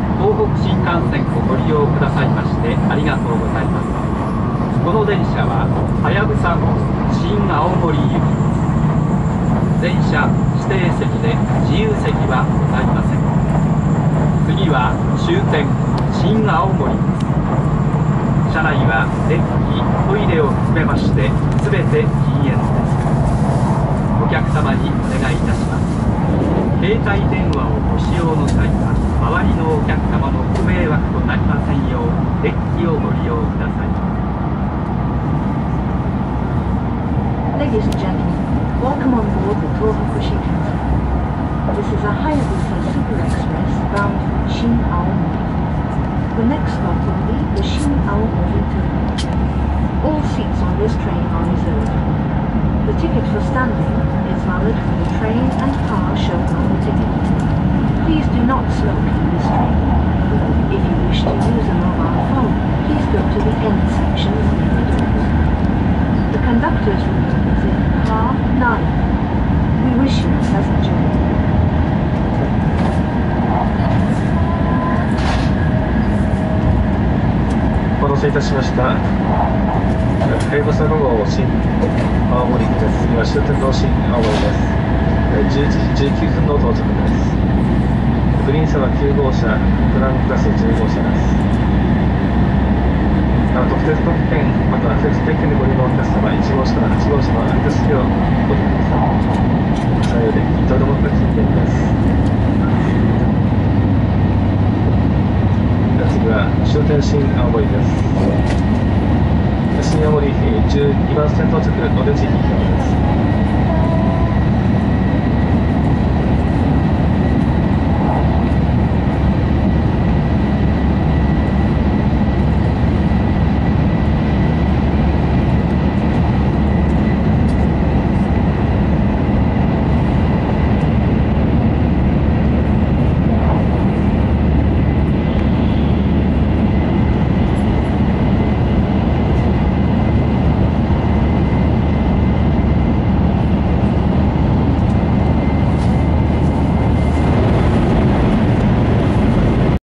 東北新幹線をご利用くださいましてありがとうございます。この電車ははやぶさ新青森行き。電車指定席で自由席はございません。次は終点新青森です。車内は電気、トイレを含めまして全て禁煙です。お客様にお願いいたします。携帯電話をご使用の際は周りのお客様のご迷惑となりませんようデッキをご利用ください。 Ladies and gentlemen, welcome on board the Tohoku Shinkansen. This is a Hayabusa Super Express bound for Shin Aomori. The next stop will be the Shin Aomori terminal. All seats on this train are reserved. The ticket for standing is valid for the train and car shown on the ticket. Please do not smoke in this train. If you wish to use a mobile phone, please go to the end section near the doors. The conductor's room is in car 9. We wish you a pleasant journey. お待たせいたしました。はやぶさ5号新青森です。今終点の新青森です。11時19分の到着です。グリーン車は9号車、プランクラス10号車です。特設特典または特設特典でご利用のお客様、1号車から8号車の空いた席をご利用ください。左右で伊藤でもった近辺です。次は終点新青森です。新青森12番線到着お出口左側です。